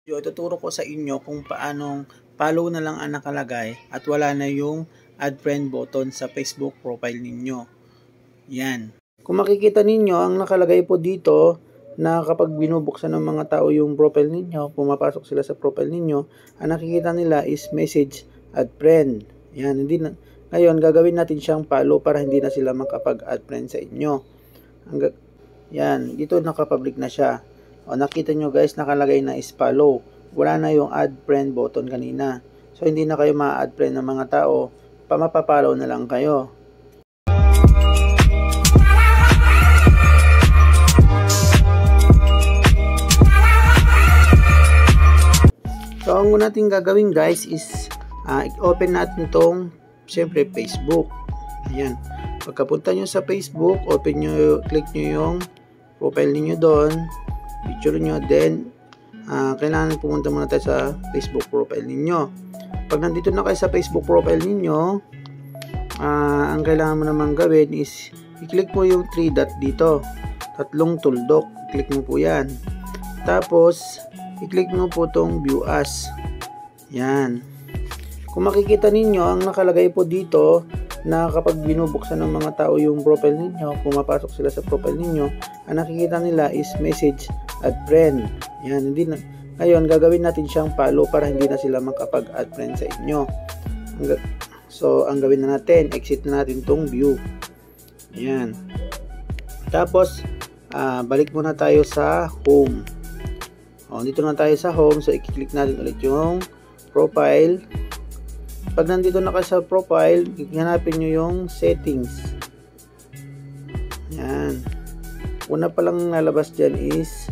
Ituturo ko sa inyo kung paanong follow na lang ang nakalagay at wala na yung add friend button sa Facebook profile ninyo. Yan. Kung makikita ninyo, ang nakalagay po dito na kapag binubuksan ng mga tao yung profile ninyo, pumapasok sila sa profile ninyo, ang nakikita nila is message add friend. Yan. Ngayon, gagawin natin siyang follow para hindi na sila makapag-add friend sa inyo. Yan. Dito nakapublic na siya. O, nakita nyo guys, nakalagay na is follow. Wala na yung add friend button kanina. So, hindi na kayo ma-add friend ng mga tao. Mapapollow na lang kayo. So, ang una natin gagawin guys is open natin tong siyempre Facebook. Ayan. Pagkapunta nyo sa Facebook, open nyo, click nyo yung profile niyo doon. Picture nyo, then kailangan pumunta muna tayo sa Facebook profile ninyo. Pag nandito na kayo sa Facebook profile ninyo, ang kailangan mo naman gawin is i-click mo yung 3 dot dito, tatlong tuldok, i-click mo po yan. Tapos i-click mo po tong view as. Yan. Kung makikita ninyo, ang nakalagay po dito na kapag binubuksan ng mga tao yung profile ninyo, pumapasok sila sa profile ninyo, ang nakikita nila is message add friend. Yan, ngayon gagawin natin siyang follow para hindi na sila makapag-add friend sa inyo. So, ang gawin na natin, exit na natin tong view. Yan. Tapos, balik muna tayo sa home. O, dito na tayo sa home. So, i-click natin ulit yung profile. Pag nandito na kayo sa profile, hanapin nyo yung settings. Yan. Una pa lang nalabas dyan is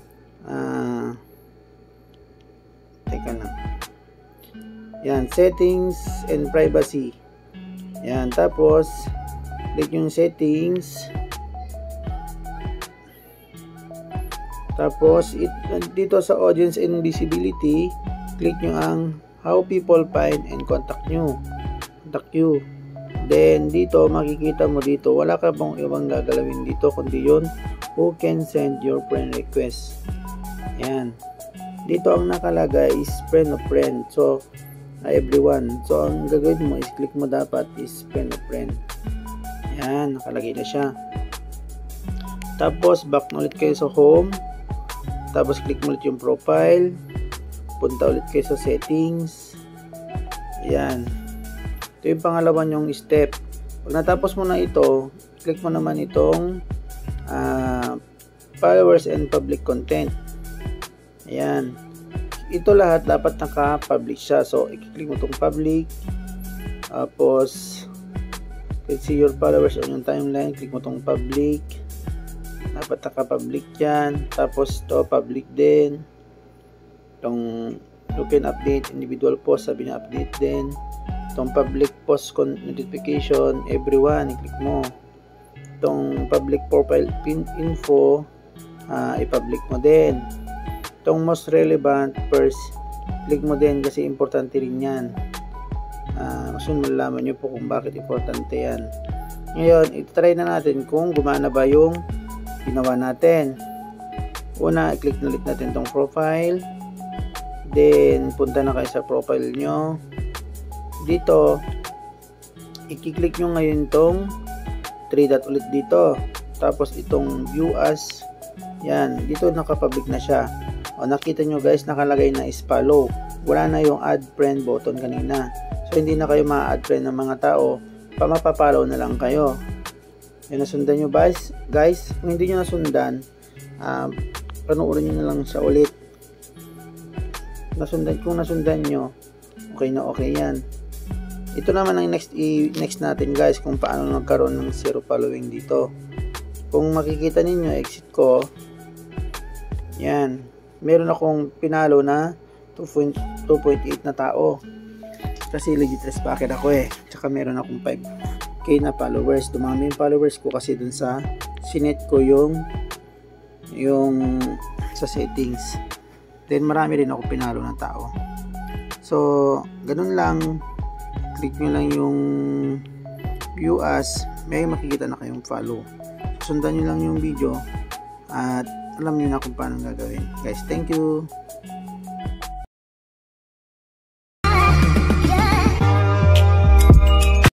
teka lang. Yan, settings and privacy. Yan, tapos click yung settings. Tapos dito sa audience and visibility, click nyo ang how people find and contact you. Then dito makikita mo dito, wala ka bang ibang gagalawin dito kundi yun who can send your friend request. Yan. Dito ang nakalagay is friend of friend. So everyone. So ang gagawin mo is click mo dapat is friend of friend. Yan, nakalagay na siya. Tapos back na ulit kayo sa home. Tapos click mo ulit yung profile. Punta ulit kayo sa settings. Ayan. Ito yung pangalawa yung step. Pag natapos mo na ito, click mo naman itong followers and public content. Ayan. Ito lahat dapat naka-public siya. So, i-click mo itong public. Tapos, let's see your followers on yung timeline. Click mo itong public. Dapat naka-public yan. Tapos, ito, public din. Itong you can update individual post, sabi niya update din. Itong public post notification, everyone, i-click mo. Itong public profile pin info, i-public mo din. Itong most relevant first, click mo din kasi importante rin yan. Gusto malaman nyo po kung bakit importante yan. Ngayon, itry na natin kung gumana ba yung ginawa natin. Una, i-click na ulit natin itong profile. Then, punta na kayo sa profile nyo. Dito, i-click nyo ngayon itong 3 dot ulit dito. Tapos, itong view as. Yan, dito nakapublic na siya. O, nakita nyo guys, nakalagay na is follow. Wala na yung add friend button kanina. So, hindi na kayo ma-add friend ng mga tao. Mapapollow na lang kayo. Yan, nasundan nyo guys. Kung hindi nyo nasundan, panoorin nyo na lang siya ulit. Kung nasundan nyo, okay na okay yan. Ito naman ang next natin guys, kung paano nagkaroon ng zero following dito. Kung makikita ninyo, exit ko. Yan. Meron akong pinalo na 2.8 na tao. Kasi legit packet ako eh. Tsaka meron akong 5k na followers. Dumami yung followers ko kasi dun sa sinet ko yung sa settings. Then marami rin ako pinalo na tao. So, ganun lang. Click nyo lang yung view as. May makikita na kayong follow. Sundan nyo lang yung video at alam nyo na kung paano gagawin. Guys, thank you.